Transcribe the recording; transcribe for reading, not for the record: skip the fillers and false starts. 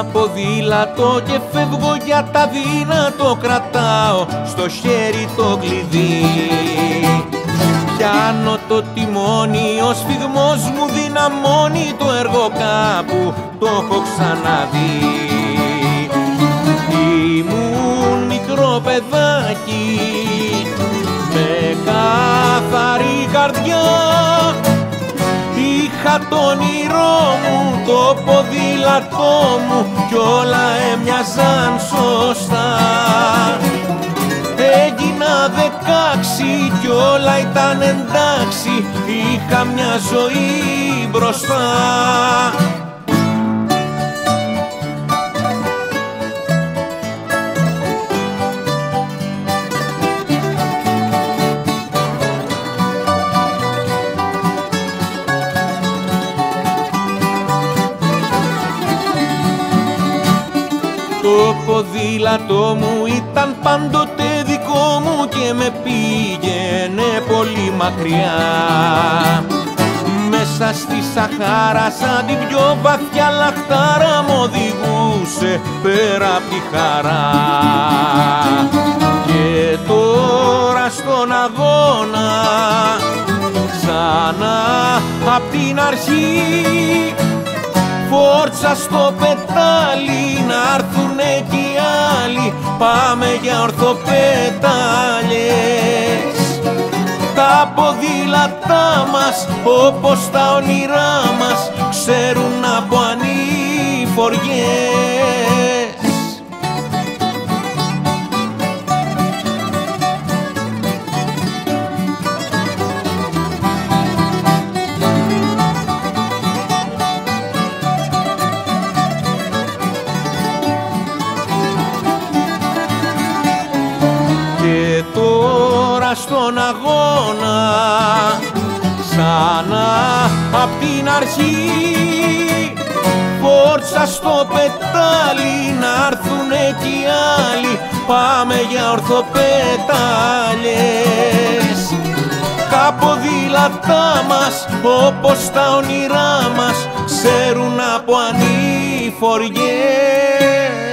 ποδήλατο και φεύγω για τα δύνατο, κρατάω στο χέρι το κλειδί. Πιάνω το τιμόνι, ο σφιγμός μου δυναμώνει, το έργο κάπου το έχω ξαναδεί. Ήμουν μικρό παιδάκι με καθαρή καρδιά, είχα το όνειρό μου, το ποδήλατό μου κι όλα έμοιαζαν σωστά. Έγινα 16 κι όλα ήταν εντάξει, είχα μια ζωή μπροστά. Το ποδήλατό μου ήταν πάντοτε δικό μου και με πήγαινε πολύ μακριά. Μέσα στη Σαχάρα σαν την πιο βαθιά λαχτάρα μ' οδηγούσε πέρα απ' τη χαρά. Και τώρα στον αγώνα ξανά απ' την αρχή, φόρτσα στο πετάλι να έρθουνε κι οι άλλοι, πάμε για ορθοπετάλιες. Τα ποδήλατά μας όπως τα όνειρά μας ξέρουν από ανηφοριές. Και τώρα στον αγώνα ξανά απ' την αρχή, φόρτσα στο πετάλι να έρθουνε κι οι άλλοι, πάμε για ορθοπετάλιες. Τα ποδήλατά μας όπως τα όνειρά μας ξέρουν από ανηφοριές.